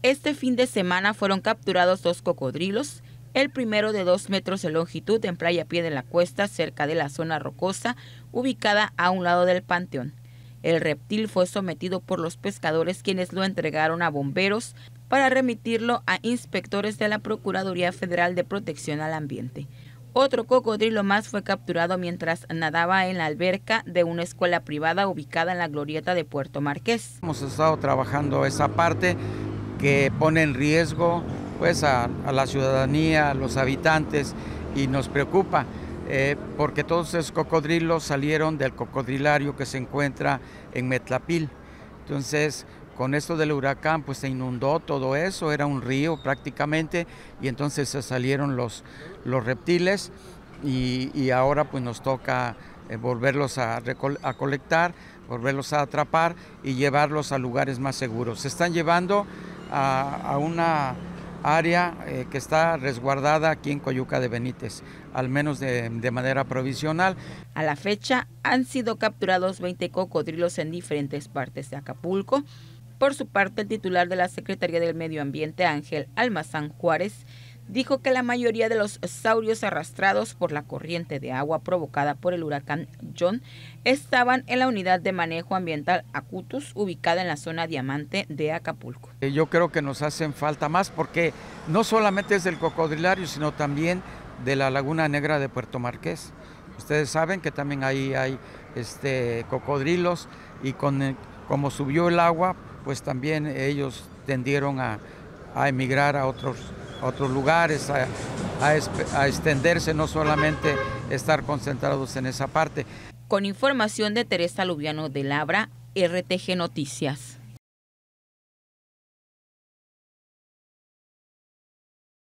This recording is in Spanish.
Este fin de semana fueron capturados 2 cocodrilos, el primero de 2 metros de longitud en Playa Pie de la Cuesta, cerca de la zona rocosa, ubicada a un lado del panteón. El reptil fue sometido por los pescadores, quienes lo entregaron a bomberos para remitirlo a inspectores de la Procuraduría Federal de Protección al Ambiente. Otro cocodrilo más fue capturado mientras nadaba en la alberca de una escuela privada ubicada en la glorieta de Puerto Marqués. Hemos estado trabajando esa parte que pone en riesgo pues a la ciudadanía, a los habitantes, y nos preocupa porque todos esos cocodrilos salieron del cocodrilario que se encuentra en Metlapil. Entonces, con esto del huracán pues se inundó todo eso, era un río prácticamente, y entonces se salieron los reptiles y ahora pues nos toca volverlos a colectar, volverlos a atrapar y llevarlos a lugares más seguros. Se están llevando a una área que está resguardada aquí en Coyuca de Benítez, al menos de manera provisional. A la fecha han sido capturados 20 cocodrilos en diferentes partes de Acapulco. Por su parte, el titular de la Secretaría del Medio Ambiente, Ángel Almazán Juárez, dijo que la mayoría de los saurios arrastrados por la corriente de agua provocada por el huracán John estaban en la unidad de manejo ambiental Acutus, ubicada en la zona Diamante de Acapulco. Yo creo que nos hacen falta más, porque no solamente es del cocodrilario, sino también de la Laguna Negra de Puerto Marqués. Ustedes saben que también ahí hay cocodrilos, y como subió el agua, pues también ellos tendieron a emigrar a otros lugares, a extenderse, no solamente estar concentrados en esa parte. Con información de Teresa Lubiano de Labra, RTG Noticias.